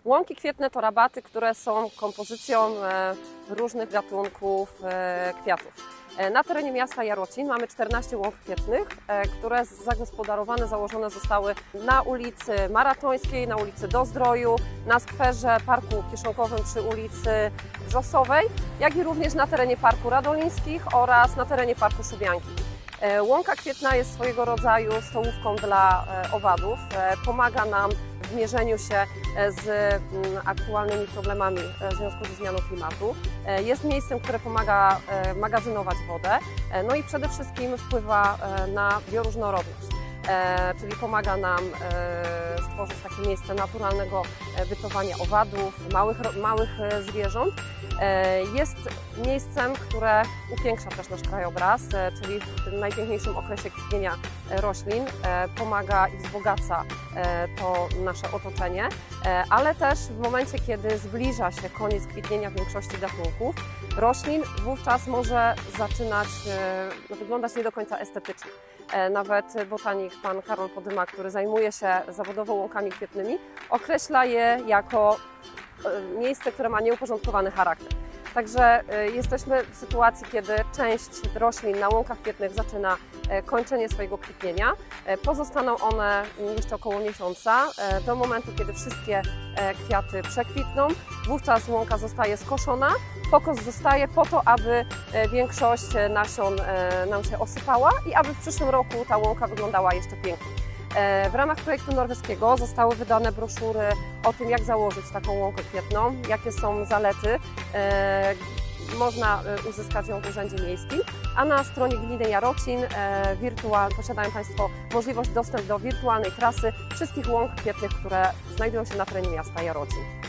Łąki kwietne to rabaty, które są kompozycją różnych gatunków kwiatów. Na terenie miasta Jarocin mamy 14 łąk kwietnych, które zagospodarowane, założone zostały na ulicy Maratońskiej, na ulicy Dozdroju, na skwerze Parku Kieszonkowym przy ulicy Wrzosowej, jak i również na terenie Parku Radolińskich oraz na terenie Parku Szubianki. Łąka kwietna jest swojego rodzaju stołówką dla owadów. Pomaga nam w mierzeniu się z aktualnymi problemami w związku ze zmianą klimatu. Jest miejscem, które pomaga magazynować wodę, no i przede wszystkim wpływa na bioróżnorodność, czyli pomaga nam stworzyć takie miejsce naturalnego bytowania owadów, małych zwierząt. Jest miejscem, które upiększa też nasz krajobraz, czyli w tym najpiękniejszym okresie kwitnienia roślin pomaga i wzbogaca to nasze otoczenie, ale też w momencie, kiedy zbliża się koniec kwitnienia większości gatunków roślin, wówczas może zaczynać wyglądać nie do końca estetycznie. Nawet botanik pan Karol Podyma, który zajmuje się zawodowo łąkami kwietnymi, określa je jako miejsce, które ma nieuporządkowany charakter. Także jesteśmy w sytuacji, kiedy część roślin na łąkach kwietnych zaczyna kończenie swojego kwitnienia. Pozostaną one jeszcze około miesiąca, do momentu, kiedy wszystkie kwiaty przekwitną. Wówczas łąka zostaje skoszona, pokos zostaje po to, aby większość nasion nam się osypała i aby w przyszłym roku ta łąka wyglądała jeszcze piękniej. W ramach projektu norweskiego zostały wydane broszury o tym, jak założyć taką łąkę kwietną, jakie są zalety. Można uzyskać ją w Urzędzie Miejskim, a na stronie Gminy Jarocin posiadają Państwo możliwość dostępu do wirtualnej trasy wszystkich łąk kwietnych, które znajdują się na terenie miasta Jarocin.